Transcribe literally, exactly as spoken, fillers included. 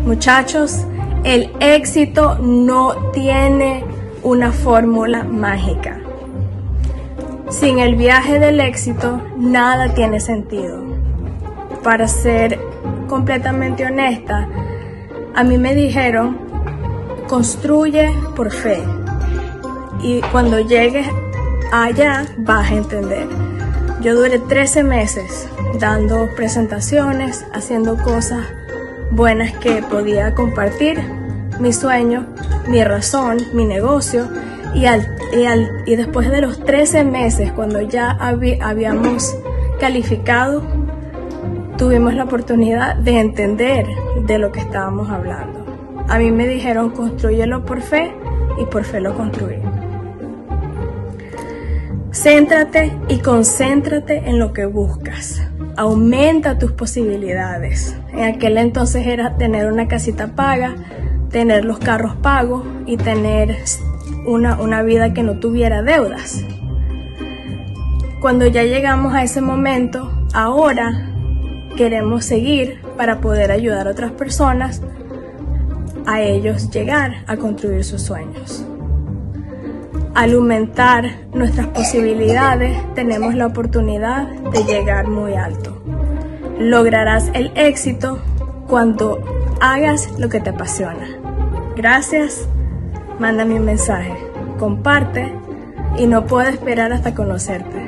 Muchachos, el éxito no tiene una fórmula mágica. Sin el viaje del éxito, nada tiene sentido. Para ser completamente honesta, a mí me dijeron, construye por fe. Y cuando llegues allá, vas a entender. Yo duré trece meses dando presentaciones, haciendo cosas buenas que podía compartir, mi sueño, mi razón, mi negocio, y, al, y, al, y después de los trece meses, cuando ya habí, habíamos calificado, tuvimos la oportunidad de entender de lo que estábamos hablando. A mí me dijeron, construyelo por fe, y por fe lo construí. Céntrate y concéntrate en lo que buscas. Aumenta tus posibilidades. En aquel entonces era tener una casita paga, tener los carros pagos y tener una, una vida que no tuviera deudas. Cuando ya llegamos a ese momento, ahora queremos seguir para poder ayudar a otras personas a ellos llegar a construir sus sueños. Al aumentar nuestras posibilidades, tenemos la oportunidad de llegar muy alto. Lograrás el éxito cuando hagas lo que te apasiona. Gracias, mándame un mensaje, comparte y no puedo esperar hasta conocerte.